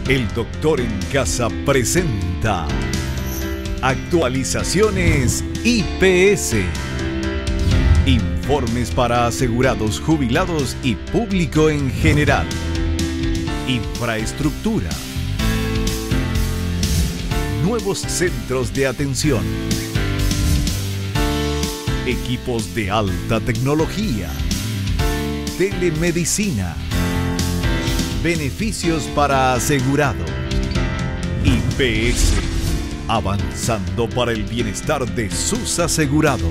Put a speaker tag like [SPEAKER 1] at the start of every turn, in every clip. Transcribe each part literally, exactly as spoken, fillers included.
[SPEAKER 1] El Doctor en Casa presenta Actualizaciones I P S. Informes para asegurados, jubilados y público en general. Infraestructura. Nuevos centros de atención. Equipos de alta tecnología. Telemedicina. Beneficios para asegurados. I P S. Avanzando para el bienestar de sus asegurados.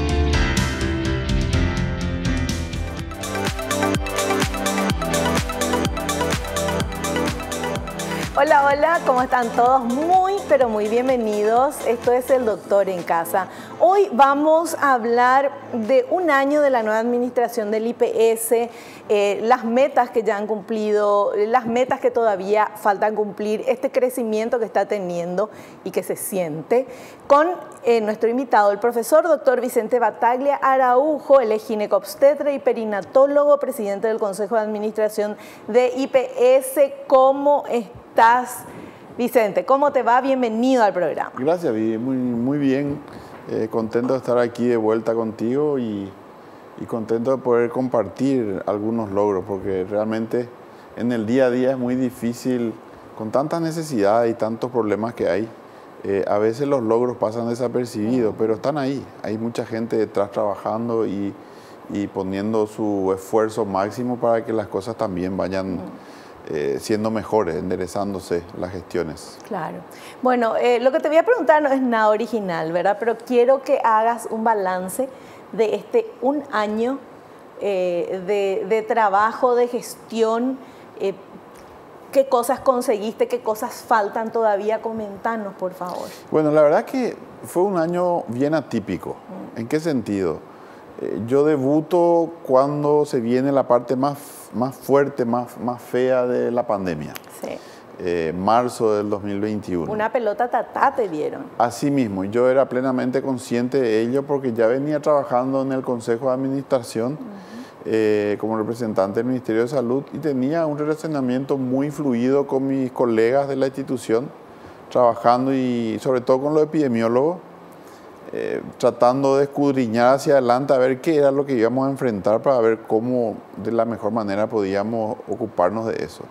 [SPEAKER 2] Hola, hola, ¿cómo están todos? Muy, pero muy bienvenidos. Esto es El Doctor en Casa. Hoy vamos a hablar de un año de la nueva administración del I P S, eh, las metas que ya han cumplido, las metas que todavía faltan cumplir, este crecimiento que está teniendo y que se siente, con eh, nuestro invitado, el profesor doctor Vicente Battaglia Araujo. Él es ginecobstetra y perinatólogo, presidente del Consejo de Administración de I P S. ¿Cómo estás, Vicente? ¿Cómo te va? Bienvenido al programa.
[SPEAKER 3] Gracias, Vivi. Muy, muy bien. Eh, contento de estar aquí de vuelta contigo y, y contento de poder compartir algunos logros, porque realmente en el día a día es muy difícil, con tantas necesidades y tantos problemas que hay. Eh, a veces los logros pasan desapercibidos, pero están ahí. Hay mucha gente detrás trabajando y, y poniendo su esfuerzo máximo para que las cosas también vayan Eh, siendo mejores, enderezándose las gestiones.
[SPEAKER 2] Claro. Bueno, eh, lo que te voy a preguntar no es nada original, ¿verdad? Pero quiero que hagas un balance de este un año eh, de, de trabajo, de gestión. Eh, ¿Qué cosas conseguiste? ¿Qué cosas faltan todavía? Comentanos, por favor.
[SPEAKER 3] Bueno, la verdad que fue un año bien atípico. Mm. ¿En qué sentido? Eh, yo debuto cuando se viene la parte más más fuerte, más, más fea de la pandemia.
[SPEAKER 2] Sí.
[SPEAKER 3] Eh, marzo del dos mil veintiuno.
[SPEAKER 2] Una pelota tatá te dieron.
[SPEAKER 3] Así mismo, yo era plenamente consciente de ello porque ya venía trabajando en el Consejo de Administración uh-huh. eh, como representante del Ministerio de Salud y tenía un relacionamiento muy fluido con mis colegas de la institución, trabajando y sobre todo con los epidemiólogos, Eh, tratando de escudriñar hacia adelante a ver qué era lo que íbamos a enfrentar para ver cómo de la mejor manera podíamos ocuparnos de eso.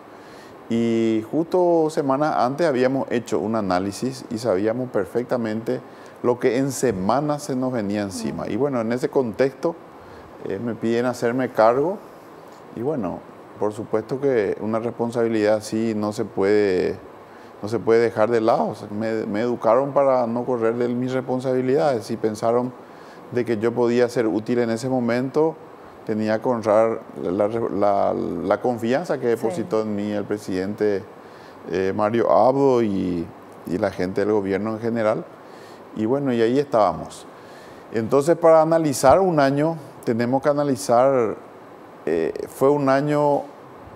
[SPEAKER 3] Y justo semanas antes habíamos hecho un análisis y sabíamos perfectamente lo que en semanas se nos venía encima. Y bueno, en ese contexto eh, me piden hacerme cargo y bueno, por supuesto que una responsabilidad así no se puede... no se puede dejar de lado. O sea, me, me educaron para no correr de mis responsabilidades y pensaron de que yo podía ser útil en ese momento, tenía que honrar la, la, la confianza que depositó sí. en mí el presidente eh, Mario Abdo y, y la gente del gobierno en general. Y bueno, y ahí estábamos. Entonces, para analizar un año, tenemos que analizar, eh, fue un año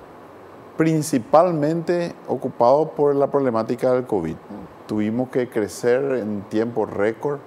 [SPEAKER 3] principalmente ocupado por la problemática del COVID. Tuvimos que crecer en tiempo récord,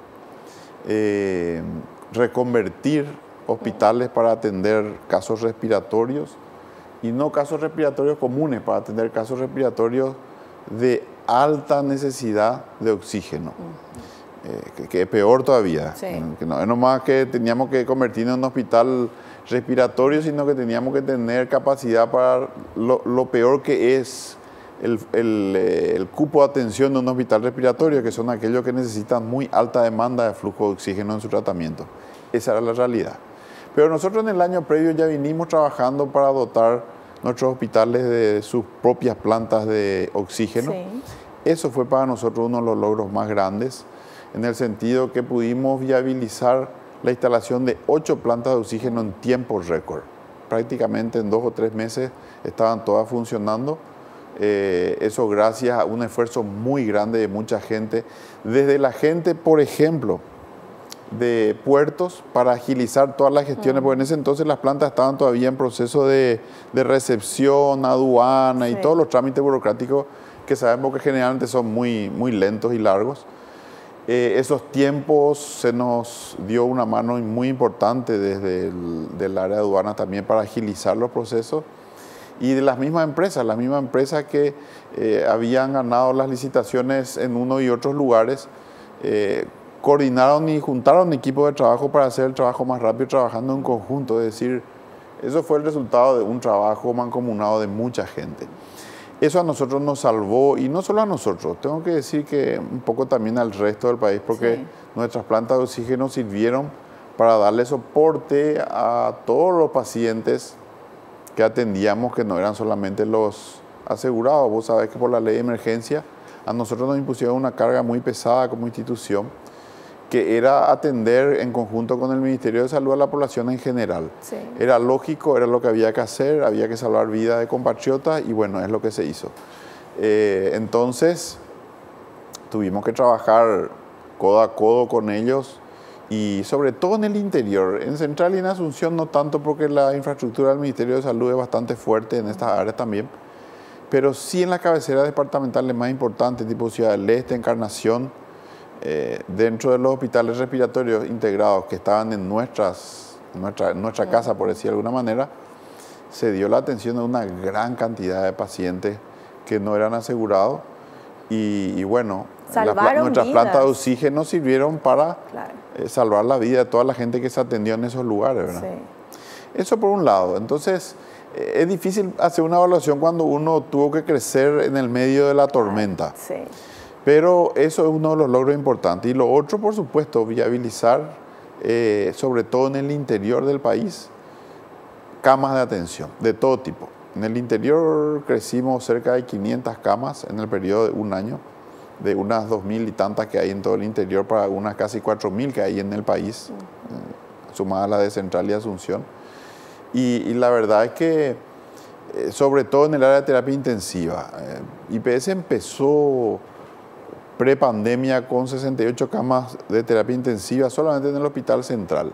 [SPEAKER 3] eh, reconvertir hospitales para atender casos respiratorios y no casos respiratorios comunes, para atender casos respiratorios de alta necesidad de oxígeno, eh, que, que es peor todavía. Sí. Que no es nomás que teníamos que convertirnos en un hospital respiratorio, sino que teníamos que tener capacidad para lo, lo peor que es el, el, el cupo de atención de un hospital respiratorio, que son aquellos que necesitan muy alta demanda de flujo de oxígeno en su tratamiento. Esa era la realidad. Pero nosotros en el año previo ya vinimos trabajando para dotar nuestros hospitales de sus propias plantas de oxígeno. Sí. Eso fue para nosotros uno de los logros más grandes, en el sentido que pudimos viabilizar la instalación de ocho plantas de oxígeno en tiempo récord. Prácticamente en dos o tres meses estaban todas funcionando. Eh, eso gracias a un esfuerzo muy grande de mucha gente. Desde la gente, por ejemplo, de puertos, para agilizar todas las gestiones, mm. porque en ese entonces las plantas estaban todavía en proceso de, de recepción, aduana sí. y todos los trámites burocráticos que sabemos que generalmente son muy, muy lentos y largos. Eh, esos tiempos se nos dio una mano muy importante desde el del área de aduanas también para agilizar los procesos y de las mismas empresas, las mismas empresas que eh, habían ganado las licitaciones en uno y otros lugares, eh, coordinaron y juntaron equipos de trabajo para hacer el trabajo más rápido, trabajando en conjunto. Es decir, eso fue el resultado de un trabajo mancomunado de mucha gente. Eso a nosotros nos salvó, y no solo a nosotros, tengo que decir que un poco también al resto del país, porque sí, nuestras plantas de oxígeno sirvieron para darle soporte a todos los pacientes que atendíamos, que no eran solamente los asegurados. Vos sabés que por la ley de emergencia a nosotros nos impusieron una carga muy pesada como institución, que era atender en conjunto con el Ministerio de Salud a la población en general. Sí. Era lógico, era lo que había que hacer, había que salvar vidas de compatriotas, y bueno, es lo que se hizo. Eh, entonces, tuvimos que trabajar codo a codo con ellos, y sobre todo en el interior. En Central y en Asunción no tanto, porque la infraestructura del Ministerio de Salud es bastante fuerte en estas áreas también, pero sí en las cabeceras departamentales más importantes, tipo Ciudad del Este, Encarnación, eh, dentro de los hospitales respiratorios integrados que estaban en nuestras, nuestra, nuestra casa, por decir de alguna manera, se dio la atención de una gran cantidad de pacientes que no eran asegurados, y, y bueno, la, nuestras vidas. plantas de oxígeno sirvieron para claro. eh, salvar la vida de toda la gente que se atendió en esos lugares, ¿verdad? Sí. Eso por un lado. Entonces, eh, es difícil hacer una evaluación cuando uno tuvo que crecer en el medio de la tormenta. Sí. Pero eso es uno de los logros importantes. Y lo otro, por supuesto, viabilizar, eh, sobre todo en el interior del país, camas de atención de todo tipo. En el interior crecimos cerca de quinientas camas en el periodo de un año, de unas dos mil y tantas que hay en todo el interior para unas casi cuatro mil que hay en el país, eh, sumada a la de Central y Asunción. Y, y la verdad es que, eh, sobre todo en el área de terapia intensiva, eh, I P S empezó pre-pandemia con sesenta y ocho camas de terapia intensiva solamente en el Hospital Central.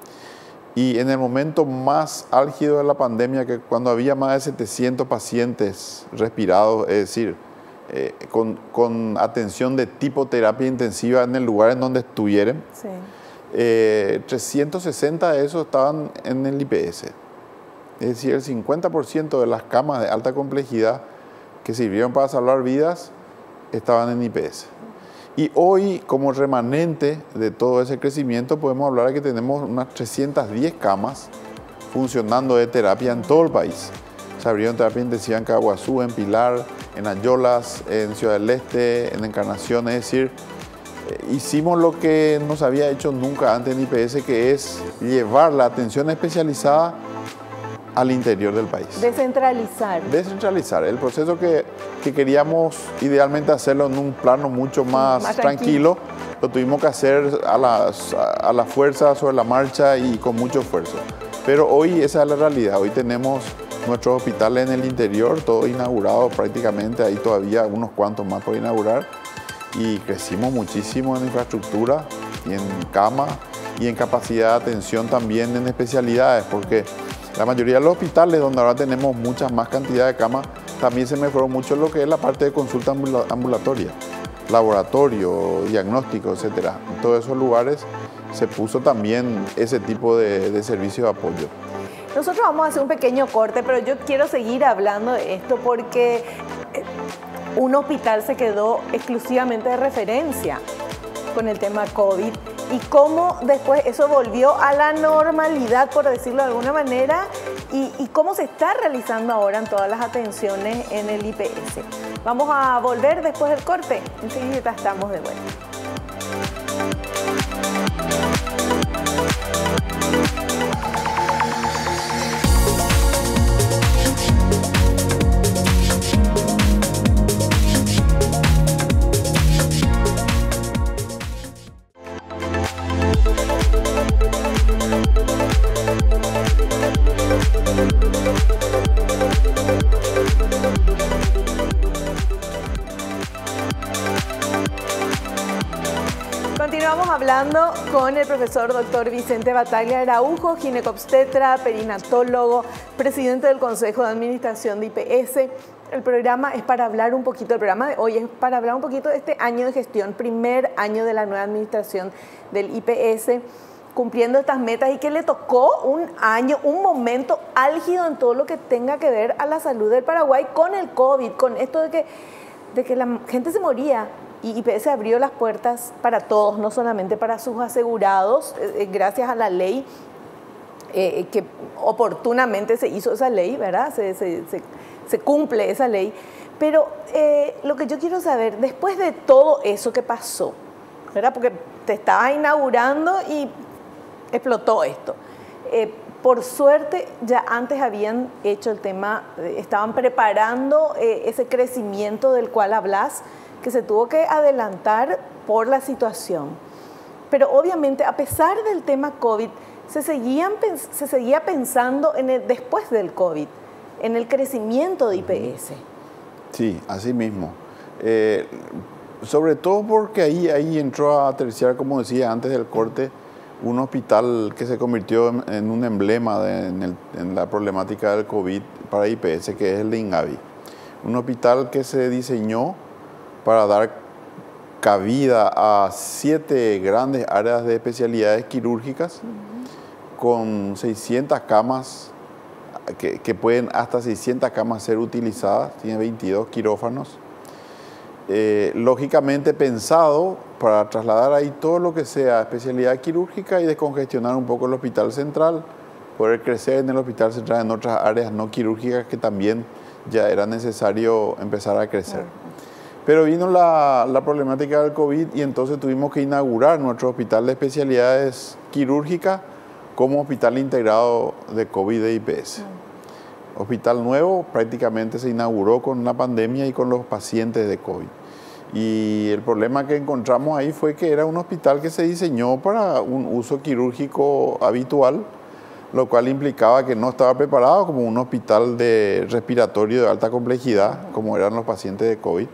[SPEAKER 3] Y en el momento más álgido de la pandemia, que cuando había más de setecientos pacientes respirados, es decir, eh, con, con atención de tipo terapia intensiva en el lugar en donde estuvieran, sí. eh, trescientos sesenta de esos estaban en el I P S. Es decir, el cincuenta por ciento de las camas de alta complejidad que sirvieron para salvar vidas estaban en I P S. Y hoy, como remanente de todo ese crecimiento, podemos hablar de que tenemos unas trescientas diez camas funcionando de terapia en todo el país. Se abrieron terapia intensiva en Caguazú, en Pilar, en Ayolas, en Ciudad del Este, en Encarnación. Es decir, eh, hicimos lo que no se había hecho nunca antes en I P S, que es llevar la atención especializada al interior del país.
[SPEAKER 2] Descentralizar.
[SPEAKER 3] Descentralizar. El proceso que, que queríamos idealmente hacerlo en un plano mucho más, más tranquilo, tranquilo, lo tuvimos que hacer a, las, a la fuerza, sobre la marcha y con mucho esfuerzo. Pero hoy esa es la realidad. Hoy tenemos nuestros hospitales en el interior, todos inaugurados prácticamente, hay todavía unos cuantos más por inaugurar, y crecimos muchísimo en infraestructura y en cama y en capacidad de atención también en especialidades, porque la mayoría de los hospitales donde ahora tenemos mucha más cantidad de camas, también se mejoró mucho lo que es la parte de consulta ambulatoria, laboratorio, diagnóstico, etcétera. En todos esos lugares se puso también ese tipo de, de servicio de apoyo.
[SPEAKER 2] Nosotros vamos a hacer un pequeño corte, pero yo quiero seguir hablando de esto porque un hospital se quedó exclusivamente de referencia con el tema COVID, y cómo después eso volvió a la normalidad, por decirlo de alguna manera, y, y cómo se está realizando ahora en todas las atenciones en el I P S. Vamos a volver después del corte, enseguida estamos de vuelta. Continuamos hablando con el profesor doctor Vicente Bataglia Araujo, ginecobstetra, perinatólogo, presidente del Consejo de Administración de I P S. El programa es para hablar un poquito, el programa de hoy es para hablar un poquito de este año de gestión, primer año de la nueva administración del I P S. cumpliendo estas metas y que le tocó un año, un momento álgido en todo lo que tenga que ver a la salud del Paraguay con el COVID, con esto de que, de que la gente se moría. Y I P S abrió las puertas para todos, no solamente para sus asegurados, eh, gracias a la ley, eh, que oportunamente se hizo esa ley, ¿verdad? Se, se, se, se cumple esa ley. Pero eh, lo que yo quiero saber, después de todo eso que pasó, ¿verdad? Porque te estabas inaugurando y explotó esto. Eh, por suerte, ya antes habían hecho el tema, eh, estaban preparando eh, ese crecimiento del cual hablas, que se tuvo que adelantar por la situación. Pero obviamente, a pesar del tema COVID, se, seguían, se seguía pensando en el después del COVID, en el crecimiento de I P S.
[SPEAKER 3] Sí, así mismo. Eh, sobre todo porque ahí, ahí entró a terciar, como decía antes del corte, un hospital que se convirtió en, en un emblema de, en, el, en la problemática del COVID para I P S, que es el de INGAVI. Un hospital que se diseñó para dar cabida a siete grandes áreas de especialidades quirúrgicas, uh-huh, con seiscientas camas, que, que pueden hasta seiscientas camas ser utilizadas, tiene veintidós quirófanos. Eh, lógicamente pensado para trasladar ahí todo lo que sea especialidad quirúrgica y descongestionar un poco el hospital central, poder crecer en el hospital central en otras áreas no quirúrgicas que también ya era necesario empezar a crecer. Uh-huh. Pero vino la, la problemática del COVID y entonces tuvimos que inaugurar nuestro hospital de especialidades quirúrgicas como hospital integrado de COVID de I P S. Mm. Hospital nuevo prácticamente se inauguró con la pandemia y con los pacientes de COVID. Y el problema que encontramos ahí fue que era un hospital que se diseñó para un uso quirúrgico habitual, lo cual implicaba que no estaba preparado como un hospital de respiratorio de alta complejidad, como eran los pacientes de COVID.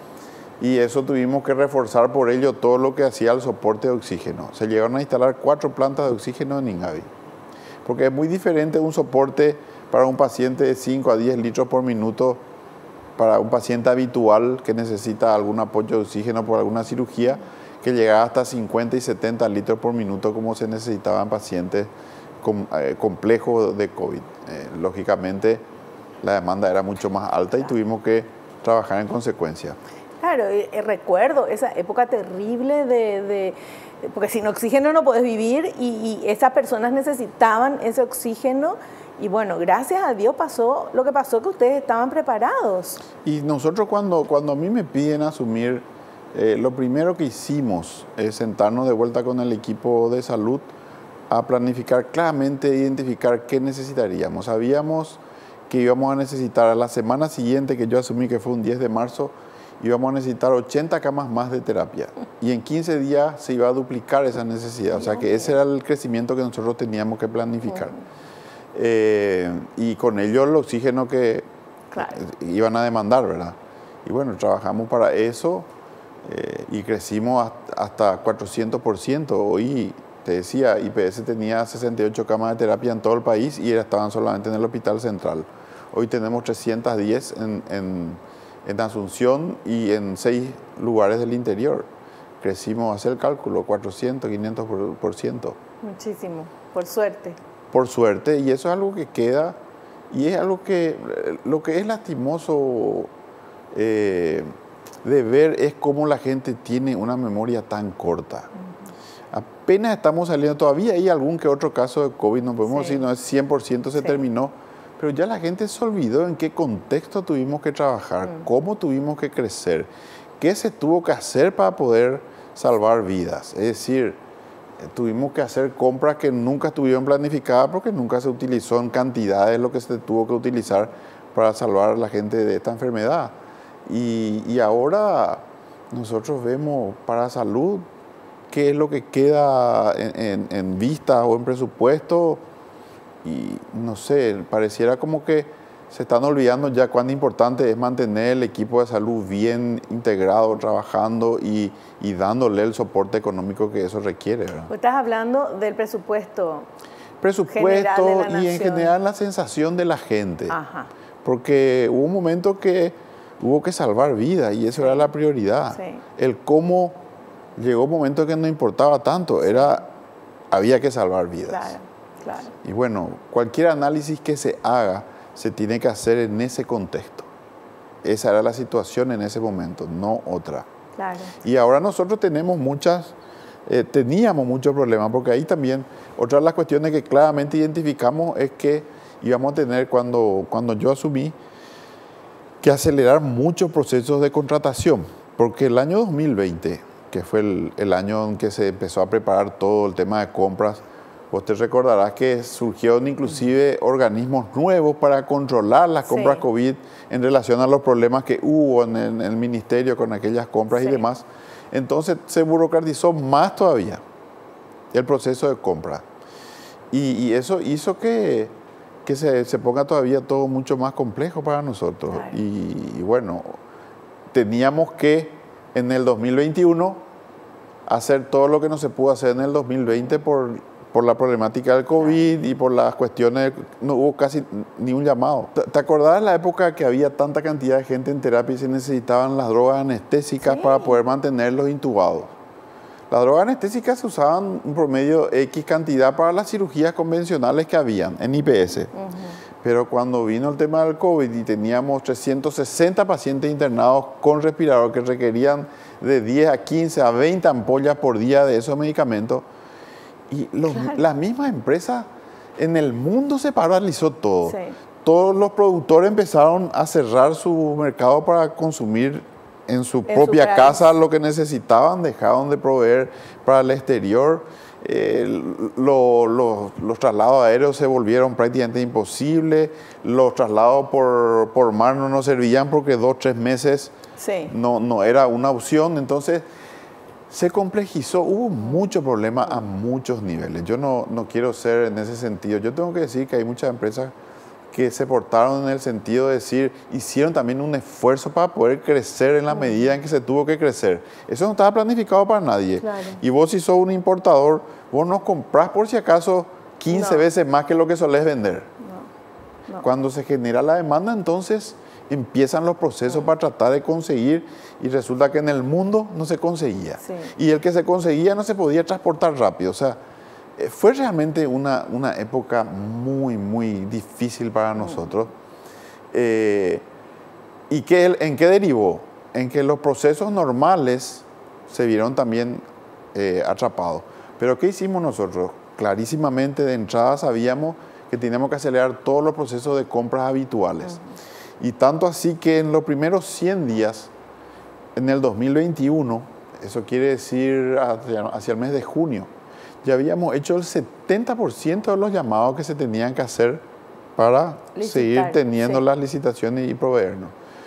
[SPEAKER 3] Y eso tuvimos que reforzar por ello todo lo que hacía el soporte de oxígeno. Se llegaron a instalar cuatro plantas de oxígeno en INGAVI. Porque es muy diferente un soporte para un paciente de cinco a diez litros por minuto, para un paciente habitual que necesita algún apoyo de oxígeno por alguna cirugía, que llegaba hasta cincuenta y setenta litros por minuto como se necesitaban pacientes com, eh, complejos de COVID. Eh, lógicamente la demanda era mucho más alta y tuvimos que trabajar en consecuencia.
[SPEAKER 2] Claro, eh, recuerdo esa época terrible de, de, porque sin oxígeno no podés vivir y, y esas personas necesitaban ese oxígeno y bueno, gracias a Dios pasó lo que pasó, que ustedes estaban preparados.
[SPEAKER 3] Y nosotros cuando, cuando a mí me piden asumir, eh, lo primero que hicimos es sentarnos de vuelta con el equipo de salud a planificar claramente, identificar qué necesitaríamos. Sabíamos que íbamos a necesitar a la semana siguiente que yo asumí, que fue un diez de marzo, íbamos a necesitar ochenta camas más de terapia y en quince días se iba a duplicar esa necesidad, o sea que ese era el crecimiento que nosotros teníamos que planificar. Eh, y con ello el oxígeno que claro. iban a demandar, ¿verdad? Y bueno, trabajamos para eso eh, y crecimos hasta cuatrocientos por ciento. Hoy, te decía, I P S tenía sesenta y ocho camas de terapia en todo el país y estaban solamente en el hospital central. Hoy tenemos trescientas diez en... en en Asunción y en seis lugares del interior. Crecimos, hacer el cálculo, cuatrocientos, quinientos por ciento.
[SPEAKER 2] Muchísimo, por suerte.
[SPEAKER 3] Por suerte, y eso es algo que queda, y es algo que, lo que es lastimoso eh, de ver es cómo la gente tiene una memoria tan corta. Uh-huh. Apenas estamos saliendo, todavía hay algún que otro caso de COVID, no podemos sí. decir, no es cien por ciento se sí. terminó, pero ya la gente se olvidó en qué contexto tuvimos que trabajar, mm. cómo tuvimos que crecer, qué se tuvo que hacer para poder salvar vidas. Es decir, tuvimos que hacer compras que nunca estuvieron planificadas porque nunca se utilizó en cantidades lo que se tuvo que utilizar para salvar a la gente de esta enfermedad. Y, y ahora nosotros vemos para salud qué es lo que queda en, en, en vista o en presupuesto. Y no sé, pareciera como que se están olvidando ya cuán importante es mantener el equipo de salud bien integrado, trabajando y, y dándole el soporte económico que eso requiere, ¿verdad?
[SPEAKER 2] Pues estás hablando del presupuesto.
[SPEAKER 3] Presupuesto y en general la sensación de la gente. Ajá. Porque hubo un momento que hubo que salvar vidas y eso sí. era la prioridad. Sí. El cómo llegó un momento que no importaba tanto, era había que salvar vidas.
[SPEAKER 2] Claro, claro.
[SPEAKER 3] Y bueno, cualquier análisis que se haga se tiene que hacer en ese contexto. Esa era la situación en ese momento, no otra.
[SPEAKER 2] Claro.
[SPEAKER 3] Y ahora nosotros tenemos muchas, eh, teníamos muchos problemas, porque ahí también, otra de las cuestiones que claramente identificamos es que íbamos a tener, cuando, cuando yo asumí, que acelerar muchos procesos de contratación, porque el año dos mil veinte, que fue el, el año en que se empezó a preparar todo el tema de compras, vos te recordarás que surgieron inclusive organismos nuevos para controlar las compras
[SPEAKER 2] Sí.
[SPEAKER 3] COVID en relación a los problemas que hubo en el, en el ministerio con aquellas compras
[SPEAKER 2] Sí.
[SPEAKER 3] y demás. Entonces se burocratizó más todavía el proceso de compra. Y, y eso hizo que, que se, se ponga todavía todo mucho más complejo para nosotros.
[SPEAKER 2] Claro.
[SPEAKER 3] Y, y bueno, teníamos que en el dos mil veintiuno hacer todo lo que no se pudo hacer en el dos mil veinte por, por la problemática del COVID y por las cuestiones, no hubo casi ni un llamado. ¿Te, te acordás de la época que había tanta cantidad de gente en terapia y se necesitaban las drogas anestésicas
[SPEAKER 2] Sí.
[SPEAKER 3] para poder mantenerlos intubados? Las drogas anestésicas se usaban un promedio X cantidad para las cirugías convencionales que habían en I P S. Uh-huh. Pero cuando vino el tema del COVID y teníamos trescientos sesenta pacientes internados con respirador que requerían de diez a quince a veinte ampollas por día de esos medicamentos, y los,
[SPEAKER 2] Claro.
[SPEAKER 3] la misma empresa en el mundo se paralizó todo.
[SPEAKER 2] Sí.
[SPEAKER 3] Todos los productores empezaron a cerrar su mercado para consumir en su
[SPEAKER 2] En
[SPEAKER 3] propia
[SPEAKER 2] su
[SPEAKER 3] casa
[SPEAKER 2] país.
[SPEAKER 3] lo que necesitaban, dejaron de proveer para el exterior. Eh, lo, lo, los traslados aéreos se volvieron prácticamente imposibles. Los traslados por, por mar no nos servían porque dos, tres meses
[SPEAKER 2] Sí.
[SPEAKER 3] no, no era una opción. Entonces se complejizó, hubo mucho problema a muchos niveles. Yo no, no quiero ser en ese sentido. Yo tengo que decir que hay muchas empresas que se portaron en el sentido de decir, hicieron también un esfuerzo para poder crecer en la medida en que se tuvo que crecer. Eso no estaba planificado para nadie.
[SPEAKER 2] Claro.
[SPEAKER 3] Y vos, si sos un importador, vos no comprás por si acaso quince
[SPEAKER 2] No.
[SPEAKER 3] veces más que lo que solés vender.
[SPEAKER 2] No, no.
[SPEAKER 3] Cuando se genera la demanda, entonces empiezan los procesos para tratar de conseguir, y resulta que en el mundo no se conseguía.
[SPEAKER 2] Sí.
[SPEAKER 3] Y el que se conseguía no se podía transportar rápido. O sea, eh, fue realmente una, una época muy, muy difícil para nosotros. Eh, ¿Y qué, en qué derivó? En que los procesos normales se vieron también eh, atrapados. Pero ¿qué hicimos nosotros? Clarísimamente de entrada sabíamos que teníamos que acelerar todos los procesos de compras habituales. Uh-huh. Y tanto así que en los primeros cien días, en el dos mil veintiuno, eso quiere decir hacia, hacia el mes de junio, ya habíamos hecho el setenta por ciento de los llamados que se tenían que hacer para Licitar, seguir teniendo sí. las licitaciones y proveernos.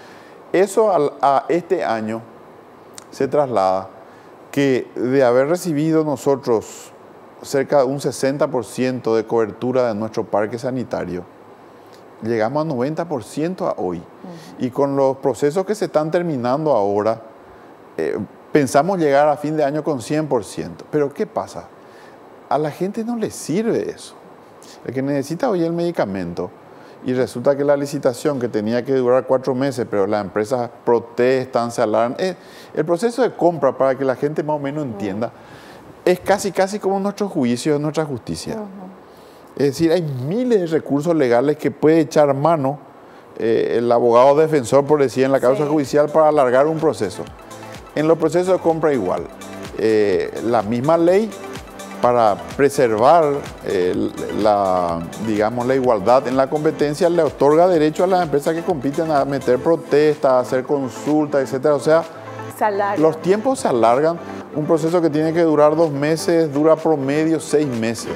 [SPEAKER 3] Eso a, a este año se traslada que de haber recibido nosotros cerca de un sesenta por ciento de cobertura de nuestro parque sanitario, llegamos a noventa por ciento a hoy. Uh-huh. Y con los procesos que se están terminando ahora, eh, pensamos llegar a fin de año con cien por ciento. Pero ¿qué pasa? A la gente no le sirve eso. El que necesita hoy el medicamento, y resulta que la licitación que tenía que durar cuatro meses, pero las empresas protestan, se alarman. Eh, el proceso de compra, para que la gente más o menos entienda, uh-huh. es casi, casi como nuestro juicio, nuestra justicia. Uh-huh. Es decir, hay miles de recursos legales que puede echar mano eh, el abogado defensor, por decir, en la causa sí. judicial para alargar un proceso. En los procesos de compra igual. Eh, la misma ley, para preservar eh, la, digamos, la igualdad en la competencia, le otorga derecho a las empresas que compiten a meter protestas, a hacer consultas, etcétera. O sea, los tiempos se alargan. Un proceso que tiene que durar dos meses, dura promedio seis meses.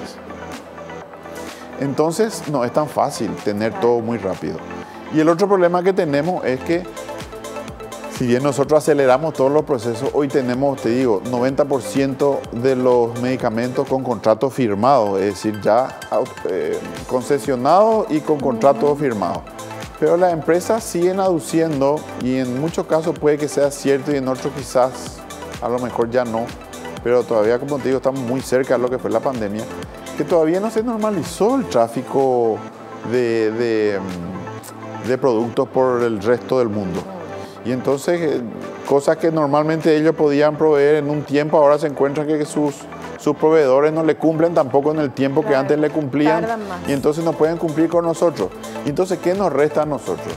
[SPEAKER 3] Entonces, no es tan fácil tener todo muy rápido. Y el otro problema que tenemos es que, si bien nosotros aceleramos todos los procesos, hoy tenemos, te digo, noventa por ciento de los medicamentos con contrato firmado, es decir, ya eh, concesionados y con contrato firmado. Pero las empresas siguen aduciendo, y en muchos casos puede que sea cierto y en otros quizás a lo mejor ya no, pero todavía, como te digo, estamos muy cerca de lo que fue la pandemia, que todavía no se normalizó el tráfico de, de, de productos por el resto del mundo. Y entonces, cosas que normalmente ellos podían proveer en un tiempo, ahora se encuentran que sus sus proveedores no le cumplen tampoco en el tiempo
[SPEAKER 2] Claro,
[SPEAKER 3] que antes le cumplían
[SPEAKER 2] tardan más.
[SPEAKER 3] y entonces no pueden cumplir con nosotros. Y entonces, ¿qué nos resta a nosotros?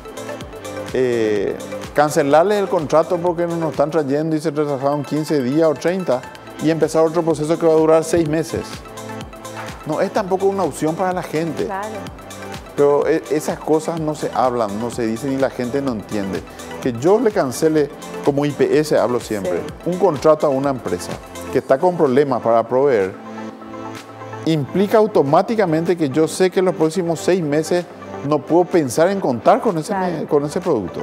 [SPEAKER 3] Eh, cancelarles el contrato porque no nos están trayendo y se retrasaron quince días o treinta y empezar otro proceso que va a durar seis meses. No es tampoco una opción para la gente.
[SPEAKER 2] Claro.
[SPEAKER 3] Pero esas cosas no se hablan, no se dicen y la gente no entiende. Que yo le cancele, como I P S hablo siempre,
[SPEAKER 2] Sí.
[SPEAKER 3] un contrato a una empresa que está con problemas para proveer, implica automáticamente que yo sé que en los próximos seis meses no puedo pensar en contar con ese,
[SPEAKER 2] Claro.
[SPEAKER 3] con ese producto.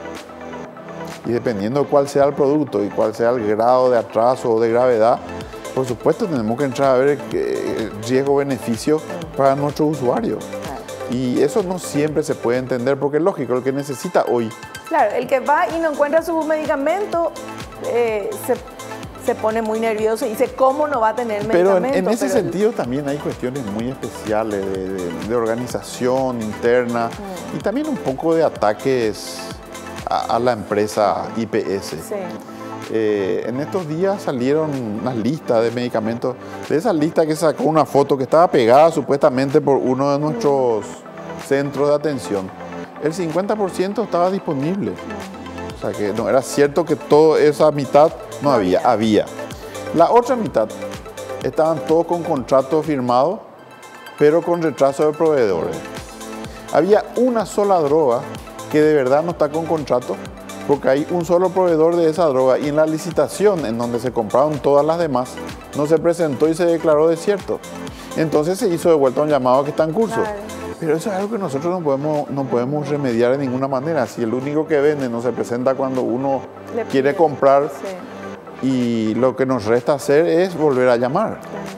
[SPEAKER 3] Y dependiendo de cuál sea el producto y cuál sea el grado de atraso o de gravedad, por supuesto tenemos que entrar a ver el riesgo-beneficio para nuestros usuarios.
[SPEAKER 2] Claro.
[SPEAKER 3] Y eso no siempre se puede entender porque es lógico, el que necesita hoy.
[SPEAKER 2] Claro, el que va y no encuentra su medicamento eh, se, se pone muy nervioso y dice cómo no va a tener
[SPEAKER 3] Pero en,
[SPEAKER 2] medicamento.
[SPEAKER 3] en ese
[SPEAKER 2] pero
[SPEAKER 3] sentido también hay cuestiones muy especiales de, de- de organización interna
[SPEAKER 2] Mm.
[SPEAKER 3] y también un poco de ataques a, a la empresa I P S.
[SPEAKER 2] Sí,
[SPEAKER 3] Eh, en estos días salieron unas listas de medicamentos. De esa lista que sacó una foto que estaba pegada supuestamente por uno de nuestros centros de atención, el cincuenta por ciento estaba disponible. O sea que no era cierto que toda esa mitad no había, había. La otra mitad estaban todos con contrato firmado, pero con retraso de proveedores. Había una sola droga que de verdad no está con contrato, porque hay un solo proveedor de esa droga y en la licitación en donde se compraron todas las demás no se presentó y se declaró desierto. Entonces se hizo de vuelta un llamado que está en curso.
[SPEAKER 2] Claro.
[SPEAKER 3] Pero eso es algo que nosotros no podemos, no podemos remediar de ninguna manera. Si el único que vende no se presenta cuando uno
[SPEAKER 2] Le
[SPEAKER 3] quiere
[SPEAKER 2] pide.
[SPEAKER 3] comprar
[SPEAKER 2] sí,
[SPEAKER 3] y lo que nos resta hacer es volver a llamar.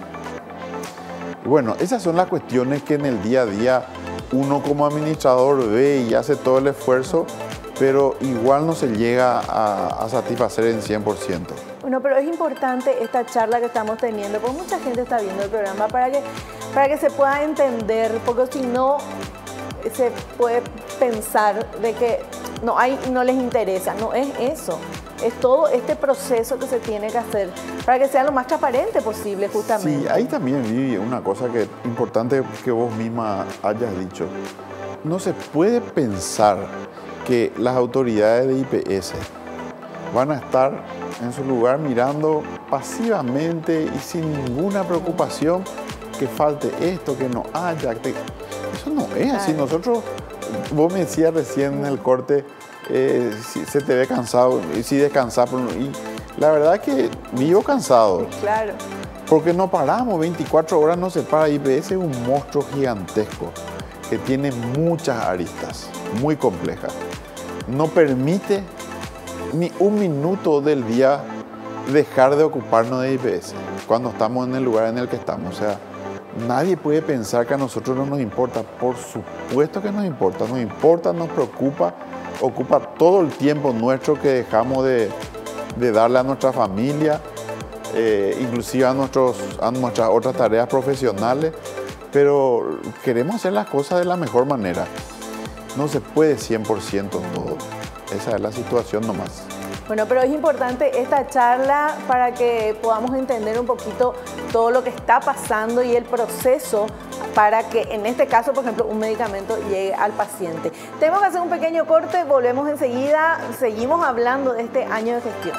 [SPEAKER 2] claro.
[SPEAKER 3] Y bueno, esas son las cuestiones que en el día a día uno como administrador ve y hace todo el esfuerzo, pero igual no se llega a, a satisfacer en cien por ciento.
[SPEAKER 2] Bueno, pero es importante esta charla que estamos teniendo, porque mucha gente está viendo el programa para que, para que se pueda entender, porque si no se puede pensar de que no, hay, no les interesa. No es eso, es todo este proceso que se tiene que hacer para que sea lo más transparente posible justamente.
[SPEAKER 3] Sí, ahí también vi una cosa que importante que vos misma hayas dicho. No se puede pensar que las autoridades de I P S van a estar en su lugar mirando pasivamente y sin ninguna preocupación que falte esto, que no haya. Que... Eso no es así.
[SPEAKER 2] Claro.
[SPEAKER 3] Nosotros, vos me decías recién en el corte, eh, si se te ve cansado y si descansás. Y la verdad que vivo cansado.
[SPEAKER 2] Claro,
[SPEAKER 3] Porque no paramos, veinticuatro horas no se para. I P S es un monstruo gigantesco que tiene muchas aristas, muy complejas. No permite ni un minuto del día dejar de ocuparnos de I P S cuando estamos en el lugar en el que estamos. O sea, nadie puede pensar que a nosotros no nos importa. Por supuesto que nos importa, nos importa, nos preocupa, ocupa todo el tiempo nuestro que dejamos de, de darle a nuestra familia, eh, inclusive a, nuestros, a nuestras otras tareas profesionales, pero queremos hacer las cosas de la mejor manera. No se puede cien por ciento todo. Esa es la situación nomás.
[SPEAKER 2] bueno, pero es importante esta charla para que podamos entender un poquito todo lo que está pasando y el proceso para que en este caso, por ejemplo, un medicamento llegue al paciente. Tenemos que hacer un pequeño corte, volvemos enseguida, seguimos hablando de este año de gestión.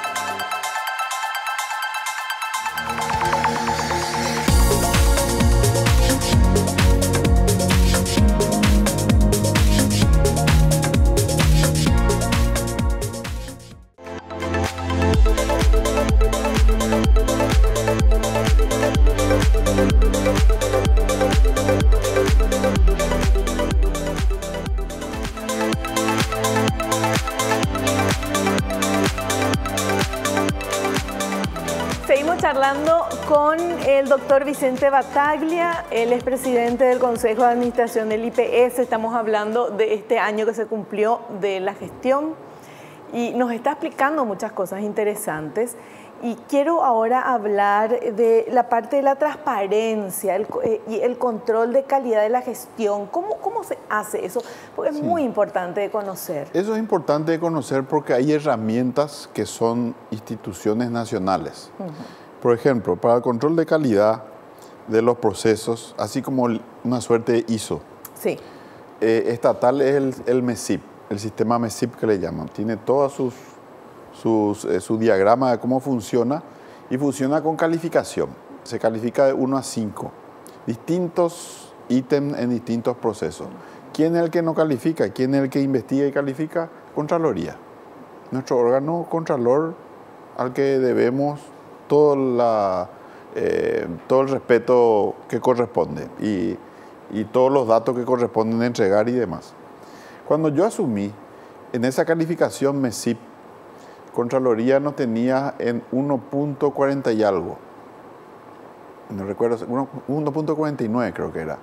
[SPEAKER 2] Seguimos charlando con el doctor Vicente Battaglia, él es presidente del Consejo de Administración del I P S. Estamos hablando de este año que se cumplió de la gestión y nos está explicando muchas cosas interesantes. Y quiero ahora hablar de la parte de la transparencia el, eh, y el control de calidad de la gestión. ¿Cómo, cómo se hace eso? Porque es
[SPEAKER 3] Sí.
[SPEAKER 2] muy importante de conocer.
[SPEAKER 3] Eso es importante de conocer porque hay herramientas que son instituciones nacionales.
[SPEAKER 2] Uh-huh.
[SPEAKER 3] Por ejemplo, para el control de calidad de los procesos, así como una suerte de I S O,
[SPEAKER 2] sí.
[SPEAKER 3] eh, estatal es el, el MESIP, el sistema MESIP que le llaman. Tiene todos sus, sus, eh, su diagrama de cómo funciona y funciona con calificación. Se califica de uno a cinco, distintos ítems en distintos procesos. ¿Quién es el que no califica? ¿Quién es el que investiga y califica? Contraloría. Nuestro órgano contralor al que debemos todo, la, eh, todo el respeto que corresponde y, y todos los datos que corresponden entregar y demás. Cuando yo asumí, en esa calificación MESIP, Contraloría nos tenía en uno punto cuarenta y algo. No recuerdo, uno punto cuarenta y nueve creo que era.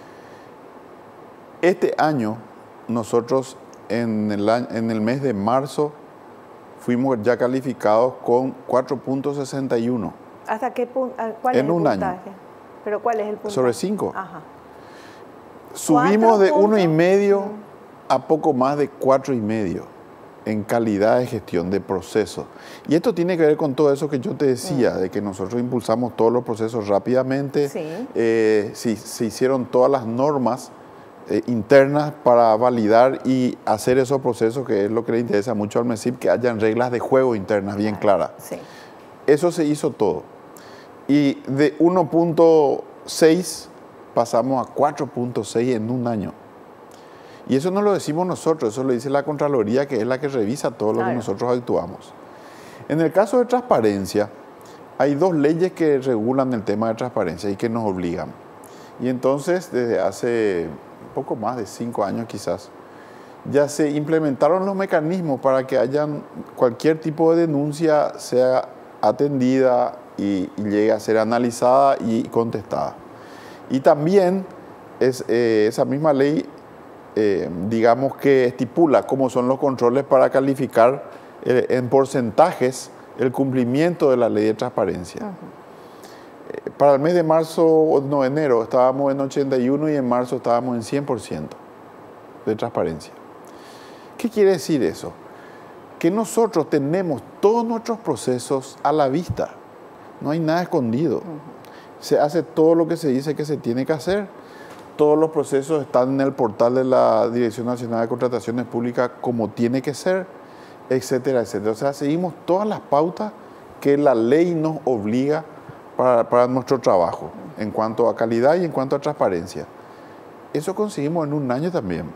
[SPEAKER 3] Este año, nosotros en el, en el mes de marzo fuimos ya calificados con cuatro punto sesenta y uno.
[SPEAKER 2] ¿Hasta qué punto? ¿Cuál
[SPEAKER 3] en
[SPEAKER 2] es el
[SPEAKER 3] un
[SPEAKER 2] puntaje?
[SPEAKER 3] año.
[SPEAKER 2] ¿Pero cuál es el puntaje?
[SPEAKER 3] Sobre cinco.
[SPEAKER 2] Ajá.
[SPEAKER 3] Subimos de uno y
[SPEAKER 2] puntos?
[SPEAKER 3] medio a poco más de cuatro y medio en calidad de gestión de procesos. Y esto tiene que ver con todo eso que yo te decía, mm. de que nosotros impulsamos todos los procesos rápidamente,
[SPEAKER 2] sí.
[SPEAKER 3] eh, si, se hicieron todas las normas eh, internas para validar y hacer esos procesos, que es lo que le interesa mucho al MESIP, que hayan reglas de juego internas bien claras.
[SPEAKER 2] Sí.
[SPEAKER 3] Eso se hizo todo. Y de uno punto seis pasamos a cuatro punto seis en un año. Y eso no lo decimos nosotros, eso lo dice la Contraloría, que es la que revisa todo lo claro. que nosotros actuamos. En el caso de transparencia, hay dos leyes que regulan el tema de transparencia y que nos obligan. Y entonces, desde hace poco más de cinco años quizás, ya se implementaron los mecanismos para que hayan cualquier tipo de denuncia sea atendida y, y llegue a ser analizada y contestada. Y también es, eh, esa misma ley Eh, digamos que estipula cómo son los controles para calificar eh, en porcentajes el cumplimiento de la ley de transparencia. Uh-huh. eh, para el mes de marzo o no, enero estábamos en ochenta y uno y en marzo estábamos en cien por ciento de transparencia. ¿Qué quiere decir eso? Que nosotros tenemos todos nuestros procesos a la vista. No hay nada escondido. Uh-huh. Se hace todo lo que se dice que se tiene que hacer. Todos los procesos están en el portal de la Dirección Nacional de Contrataciones Públicas como tiene que ser, etcétera, etcétera. O sea, seguimos todas las pautas que la ley nos obliga para, para nuestro trabajo, en cuanto a calidad y en cuanto a transparencia. Eso conseguimos en un año también.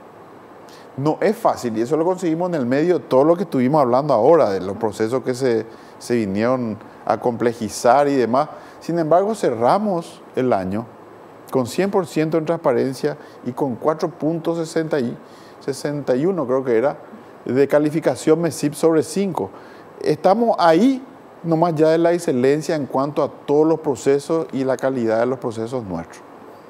[SPEAKER 3] No es fácil, y eso lo conseguimos en el medio de todo lo que estuvimos hablando ahora, de los procesos que se, se vinieron a complejizar y demás. Sin embargo, cerramos el año con cien por ciento en transparencia y con cuatro punto sesenta y uno, creo que era, de calificación MESIP sobre cinco. Estamos ahí nomás ya de la excelencia en cuanto a todos los procesos y la calidad de los procesos nuestros.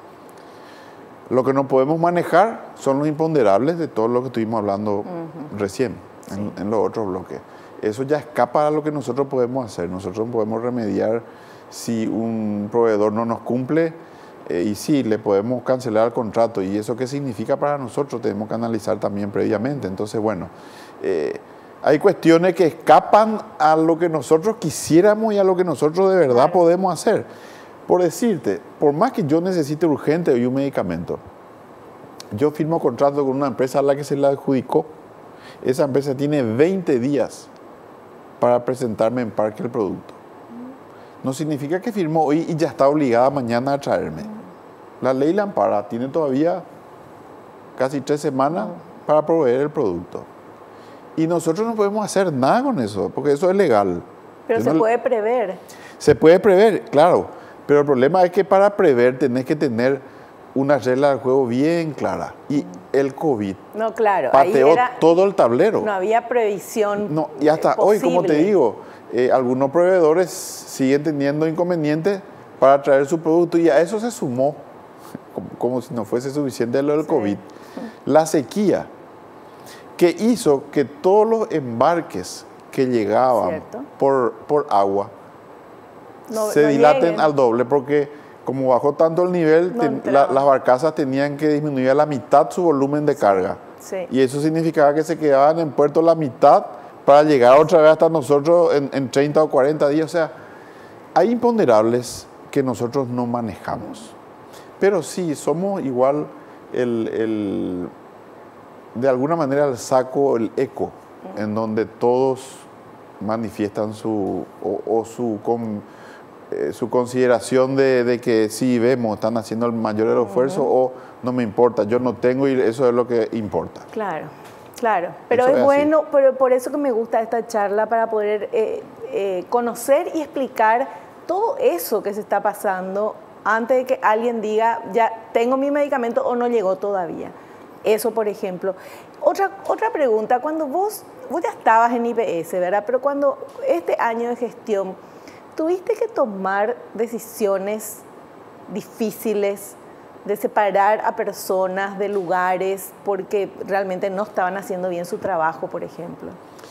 [SPEAKER 3] Lo que no podemos manejar son los imponderables de todo lo que estuvimos hablando uh-huh. recién, sí. en, en los otros bloques. Eso ya escapa a lo que nosotros podemos hacer. Nosotros podemos remediar si un proveedor no nos cumple, Eh, y sí, le podemos cancelar el contrato. ¿Y eso qué significa para nosotros? Tenemos que analizar también previamente. Entonces, bueno, eh, hay cuestiones que escapan a lo que nosotros quisiéramos y a lo que nosotros de verdad claro. podemos hacer. Por decirte, por más que yo necesite urgente hoy un medicamento, yo firmo contrato con una empresa a la que se le adjudicó. Esa empresa tiene veinte días para presentarme en parque el producto. No significa que firmó hoy y ya está obligada mañana a traerme. La ley la ampara, tiene todavía casi tres semanas para proveer el producto. Y nosotros no podemos hacer nada con eso, porque eso es legal.
[SPEAKER 2] Pero
[SPEAKER 3] Yo
[SPEAKER 2] se
[SPEAKER 3] no,
[SPEAKER 2] puede prever.
[SPEAKER 3] Se puede prever, claro. Pero el problema es que para prever tenés que tener una regla del juego bien clara. Y el COVID
[SPEAKER 2] no, claro,
[SPEAKER 3] pateó
[SPEAKER 2] ahí era,
[SPEAKER 3] todo el tablero.
[SPEAKER 2] No había previsión
[SPEAKER 3] no, Y hasta
[SPEAKER 2] posible.
[SPEAKER 3] Hoy, como te digo, eh, algunos proveedores siguen teniendo inconvenientes para traer su producto y a eso se sumó, como, como si no fuese suficiente lo del sí. COVID, la sequía, que hizo que todos los embarques que llegaban por, por agua no, se no dilaten lleguen. al doble, porque como bajó tanto el nivel, no ten, la, las barcazas tenían que disminuir a la mitad su volumen de sí. carga. Sí. Y eso significaba que se quedaban en puerto la mitad para llegar otra vez hasta nosotros en, en treinta o cuarenta días. O sea, hay imponderables que nosotros no manejamos, pero sí, somos igual el, el, de alguna manera el saco, el eco, en donde todos manifiestan su, o, o su, con, eh, su consideración de, de que sí, vemos, están haciendo el mayor esfuerzo, uh-huh. o no me importa, yo no tengo y eso es lo que importa.
[SPEAKER 2] Claro, claro, pero eso es, es bueno, pero por eso que me gusta esta charla, para poder eh, eh, conocer y explicar todo eso que se está pasando antes de que alguien diga, ya tengo mi medicamento o no llegó todavía. Eso, por ejemplo. Otra, otra pregunta, cuando vos, vos ya estabas en I P S, ¿verdad? Pero cuando este año de gestión, ¿tuviste que tomar decisiones difíciles de separar a personas de lugares porque realmente no estaban haciendo bien su trabajo, por ejemplo?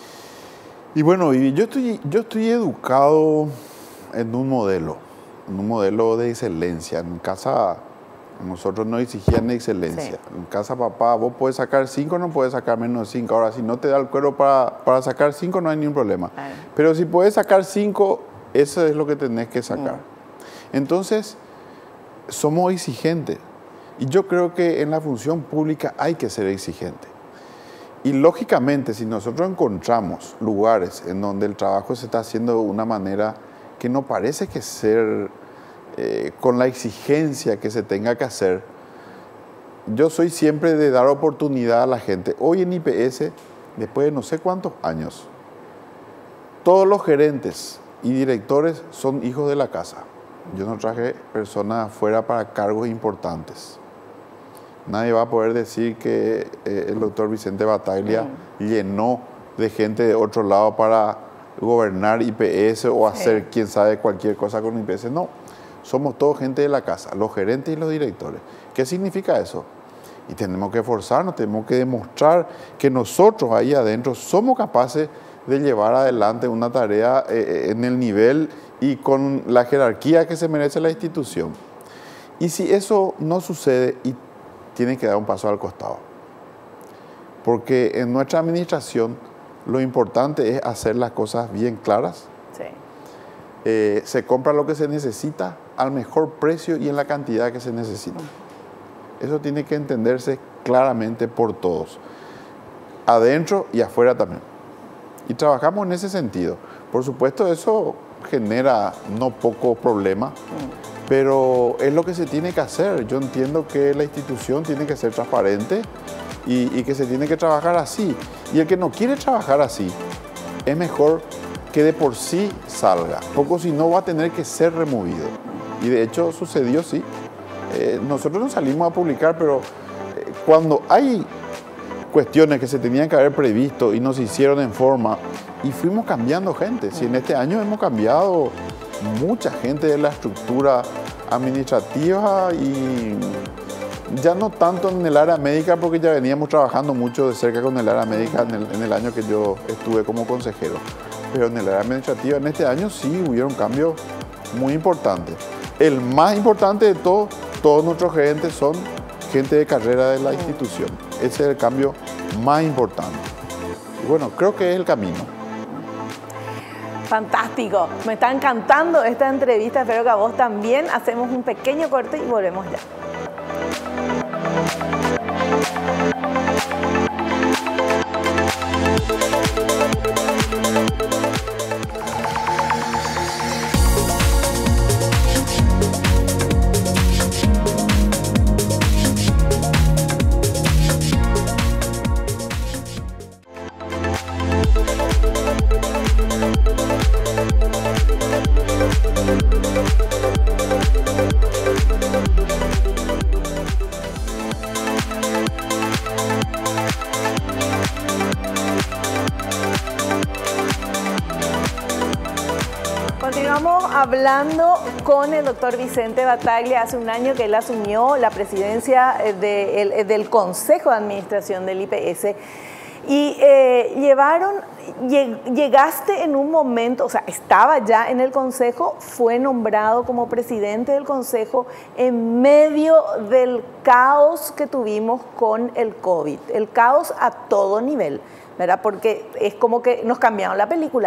[SPEAKER 3] Y bueno, yo estoy, yo estoy educado en un modelo, en un modelo de excelencia. En casa nosotros no exigían excelencia. Sí. En casa, papá, vos puedes sacar cinco, no puedes sacar menos de cinco. Ahora, si no te da el cuero para, para sacar cinco, no hay ningún problema. Ay. Pero si puedes sacar cinco, eso es lo que tenés que sacar. Mm. Entonces, somos exigentes. Y yo creo que en la función pública hay que ser exigente. Y lógicamente, si nosotros encontramos lugares en donde el trabajo se está haciendo de una manera que no parece que ser eh, con la exigencia que se tenga que hacer, yo soy siempre de dar oportunidad a la gente. Hoy en I P S, después de no sé cuántos años, todos los gerentes y directores son hijos de la casa. Yo no traje personas afuera para cargos importantes. Nadie va a poder decir que eh, el doctor Vicente Battaglia mm. llenó de gente de otro lado para gobernar I P S o hacer sí. quién sabe cualquier cosa con I P S. No, somos todos gente de la casa, los gerentes y los directores. ¿Qué significa eso? Y tenemos que esforzarnos, tenemos que demostrar que nosotros ahí adentro somos capaces de llevar adelante una tarea eh, en el nivel y con la jerarquía que se merece la institución. Y si eso no sucede, y tiene que dar un paso al costado. Porque en nuestra administración lo importante es hacer las cosas bien claras. Sí. Eh, se compra lo que se necesita al mejor precio y en la cantidad que se necesita. Eso tiene que entenderse claramente por todos, adentro y afuera también. Y trabajamos en ese sentido. Por supuesto, eso genera no pocos problemas, pero es lo que se tiene que hacer. Yo entiendo que la institución tiene que ser transparente y, y que se tiene que trabajar así. Y el que no quiere trabajar así, es mejor que de por sí salga, poco si no va a tener que ser removido. Y de hecho sucedió, sí. Eh, nosotros no salimos a publicar, pero eh, cuando hay cuestiones que se tenían que haber previsto y no se hicieron en forma, y fuimos cambiando gente. Si en este año hemos cambiado mucha gente de la estructura administrativa y ya no tanto en el área médica, porque ya veníamos trabajando mucho de cerca con el área médica en el, en el año que yo estuve como consejero. Pero en el área administrativa en este año sí hubieron cambios muy importantes. El más importante de todo, todos nuestros gerentes son gente de carrera de la institución. Ese es el cambio más importante. Y bueno, creo que es el camino.
[SPEAKER 2] Fantástico, me está encantando esta entrevista, espero que a vos también. Hacemos un pequeño corte y volvemos ya. Continuamos hablando con el doctor Vicente Battaglia. Hace un año que él asumió la presidencia de, el, del Consejo de Administración del I P S y eh, llevaron, llegaste en un momento, o sea, estaba ya en el Consejo, fue nombrado como presidente del Consejo en medio del caos que tuvimos con el COVID, el caos a todo nivel, ¿verdad? Porque es como que nos cambiaron la película.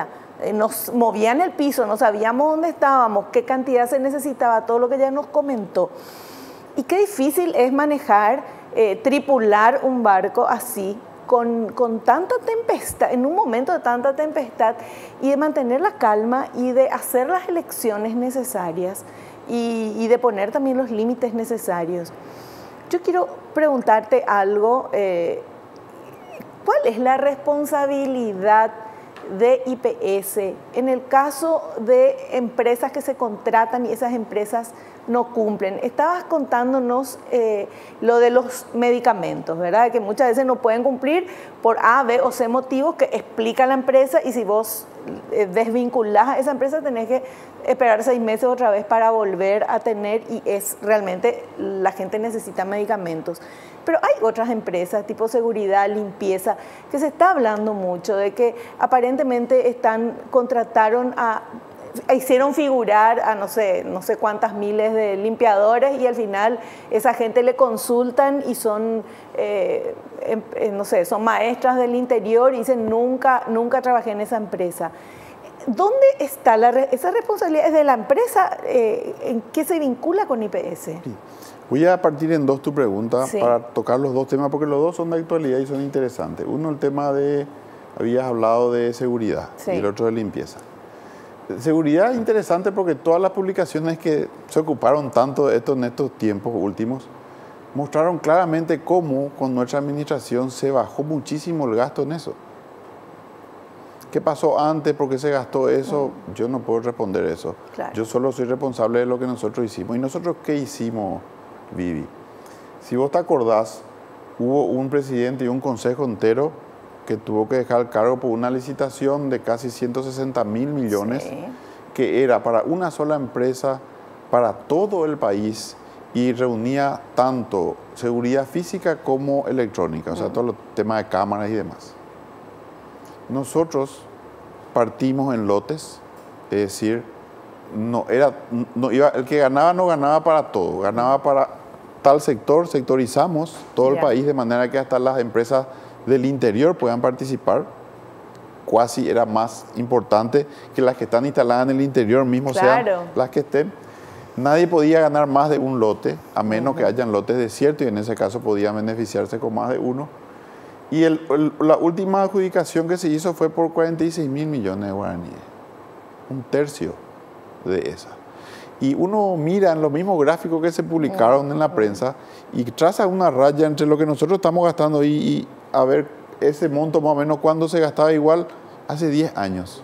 [SPEAKER 2] nos movían el piso, no sabíamos dónde estábamos, qué cantidad se necesitaba, todo lo que ya nos comentó. Y qué difícil es manejar, eh, tripular un barco así, con, con tanta tempestad, en un momento de tanta tempestad, y de mantener la calma y de hacer las elecciones necesarias y, y de poner también los límites necesarios. Yo quiero preguntarte algo, eh, ¿cuál es la responsabilidad de I P S en el caso de empresas que se contratan y esas empresas no cumplen? Estabas contándonos eh, lo de los medicamentos, ¿verdad? Que muchas veces no pueden cumplir por A, B o C motivos que explica la empresa, y si vos eh, desvinculás a esa empresa tenés que esperar seis meses otra vez para volver a tener, y es realmente la gente necesita medicamentos. Pero hay otras empresas tipo seguridad, limpieza, que se está hablando mucho de que aparentemente están, contrataron a, hicieron figurar a no sé, no sé cuántas miles de limpiadores, y al final esa gente le consultan y son, eh, eh, no sé, son maestras del interior y dicen nunca, nunca trabajé en esa empresa. ¿Dónde está la, esa responsabilidad? ¿Es de la empresa? Eh, ¿En qué se vincula con I P S?
[SPEAKER 3] Sí. Voy a partir en dos tu pregunta,
[SPEAKER 2] sí,
[SPEAKER 3] para tocar los dos temas, porque los dos son de actualidad y son interesantes. Uno, el tema de, habías hablado de seguridad, sí, y el otro de limpieza. Seguridad es interesante porque todas las publicaciones que se ocuparon tanto de esto en estos tiempos últimos mostraron claramente cómo con nuestra administración se bajó muchísimo el gasto en eso. ¿Qué pasó antes? ¿Por qué se gastó eso? Mm. Yo no puedo responder eso. Claro. Yo solo soy responsable de lo que nosotros hicimos. ¿Y nosotros qué hicimos, Vivi? Si vos te acordás, hubo un presidente y un consejo entero que tuvo que dejar el cargo por una licitación de casi ciento sesenta mil millones, sí, que era para una sola empresa, para todo el país, y reunía tanto seguridad física como electrónica, mm. o sea, todos los temas de cámaras y demás. Nosotros partimos en lotes, es decir, no era, no iba, el que ganaba no ganaba para todo, ganaba para tal sector, sectorizamos todo yeah. el país de manera que hasta las empresas del interior puedan participar. Cuasi era más importante que las que están instaladas en el interior mismo, claro, sean las que estén. Nadie podía ganar más de un lote, a menos uh-huh. que hayan lotes desiertos, y en ese caso podían beneficiarse con más de uno. Y el, el, la última adjudicación que se hizo fue por cuarenta y seis mil millones de guaraníes, un tercio de esa. Y uno mira en los mismos gráficos que se publicaron en la prensa y traza una raya entre lo que nosotros estamos gastando y, y a ver ese monto más o menos cuando se gastaba igual hace diez años.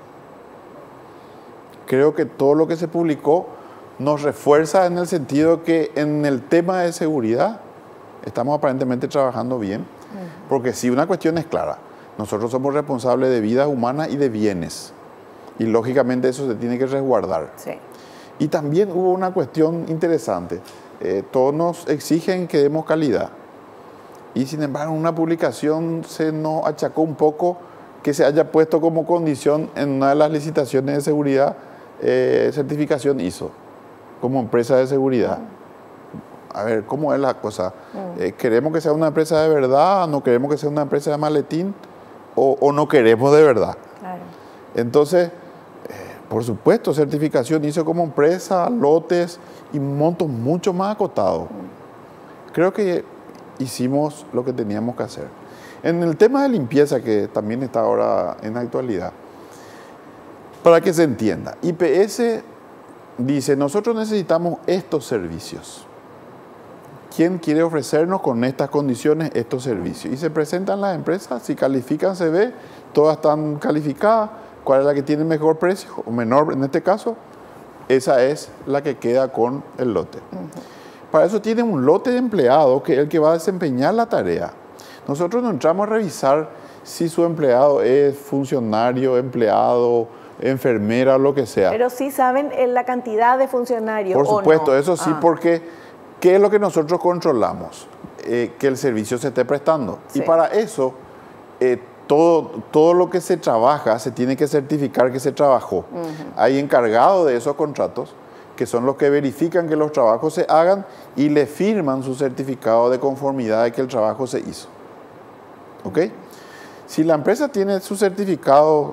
[SPEAKER 3] Creo que todo lo que se publicó nos refuerza en el sentido que en el tema de seguridad estamos aparentemente trabajando bien. Porque si una cuestión es clara, nosotros somos responsables de vidas humanas y de bienes, y lógicamente eso se tiene que resguardar. Sí. Y también hubo una cuestión interesante, eh, todos nos exigen que demos calidad, y sin embargo en una publicación se nos achacó un poco que se haya puesto como condición en una de las licitaciones de seguridad eh, certificación I S O como empresa de seguridad. A ver, ¿cómo es la cosa? Eh, ¿Queremos que sea una empresa de verdad? ¿No queremos que sea una empresa de maletín? ¿O, o no queremos de verdad? Claro. Entonces, eh, por supuesto, certificación hizo como empresa, lotes y montos mucho más acotados. Mm. Creo que hicimos lo que teníamos que hacer. En el tema de limpieza, que también está ahora en actualidad, para que se entienda, I P S dice, nosotros necesitamos estos servicios. ¿Quién quiere ofrecernos con estas condiciones estos servicios? Y se presentan las empresas, si califican se ve, todas están calificadas, cuál es la que tiene mejor precio o menor en este caso, esa es la que queda con el lote. Uh-huh. Para eso tienen un lote de empleados que es el que va a desempeñar la tarea. Nosotros no entramos a revisar si su empleado es funcionario, empleado, enfermera o lo que sea.
[SPEAKER 2] Pero sí saben la cantidad de funcionarios.
[SPEAKER 3] Por supuesto,
[SPEAKER 2] ¿o no?
[SPEAKER 3] eso sí, ah. porque ¿qué es lo que nosotros controlamos? Eh, que el servicio se esté prestando. Sí. Y para eso, eh, todo, todo lo que se trabaja se tiene que certificar que se trabajó. Uh-huh. Hay encargados de esos contratos que son los que verifican que los trabajos se hagan y le firman su certificado de conformidad de que el trabajo se hizo. ¿Ok? Si la empresa tiene su certificado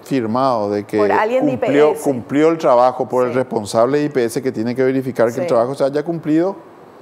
[SPEAKER 3] firmado de que
[SPEAKER 2] por alguien de
[SPEAKER 3] cumplió,
[SPEAKER 2] I P S.
[SPEAKER 3] cumplió el trabajo por
[SPEAKER 2] Sí.
[SPEAKER 3] el responsable de I P S que tiene que verificar que
[SPEAKER 2] Sí.
[SPEAKER 3] el trabajo se haya cumplido